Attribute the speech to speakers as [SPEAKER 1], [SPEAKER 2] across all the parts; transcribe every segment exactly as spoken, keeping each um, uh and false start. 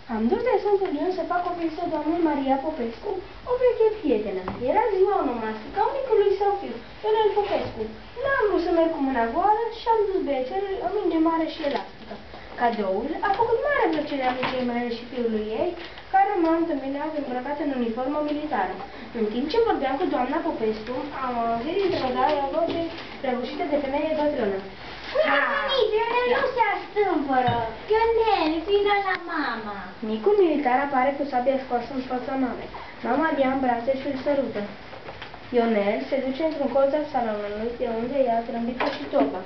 [SPEAKER 1] Am dus de Sfântul Ion să fac o vizită doamnei Maria Popescu, o veche prietenă. Era ziua onomastică a unicului său fiu, Ionel Popescu. N-am vrut să merg cu mâna goală și am dus băiețelul o minge mare și elastică. Cadoul a făcut mare plăcere amicei mele și fiului ei, care m-a întâmpinat îmbrăcat în uniformă militară. În timp ce vorbeam cu doamna Popescu, am auzit dintr-o dată o voce răgușită de femeie bătrână.
[SPEAKER 2] Uite, Ionel nu se astâmpără. Ionel, vină la mama.
[SPEAKER 1] Micul militar apare cu sabia scoasă în fața mamei. Mama îl ia în brațe și îl sărută. Ionel se duce într-un colț al salonului, de unde ia trâmbița și toba.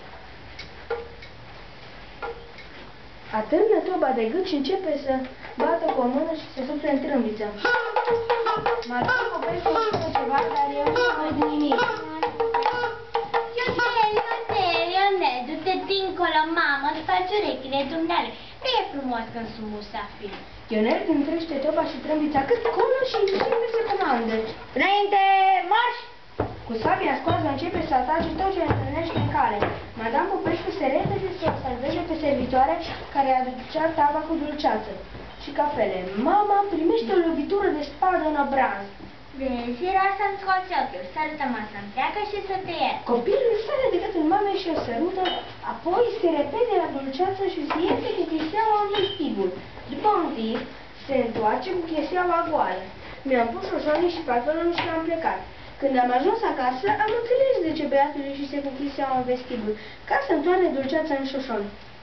[SPEAKER 1] Atârnă toba de gât și începe să bată cu o mână și se sufle în trâmbiță. Maria Popescu spune ceva, dar eu nu văd nimic.
[SPEAKER 2] Ionel, Ionel, Ionel, du-te dincolo, mamă, îți faci urechile dumneale. Că e frumos când sunt musafiri.
[SPEAKER 1] Ionel întrește toba și trâmbița cât colă și începe să comande.
[SPEAKER 2] Înainte, marș!
[SPEAKER 1] Cu sabia scoasă începe să atace tot ce întâlnește în cale. Madame Popescu se repede să o salveze pe servitoare care aducea tava cu dulceață și cafele. Mama primește o lovitură de spadă în obraz.
[SPEAKER 2] Vezi, era să-mi scoți ochiul, sărută-mă să-mi treacă și să te iert.
[SPEAKER 1] Copilul sare de gâtul mamei și o sărută, apoi se repede la dulceață și se iese cu cheseaua în vestibul. După un timp, se întoarce cu cheseaua goală. Mi-am pus șoșonii și pantaloni și am plecat. Când am ajuns acasă, am înțeles de ce băiatul ieșise cu cheseaua în vestibul, ca să-mi toarne dulceața în șoșoni.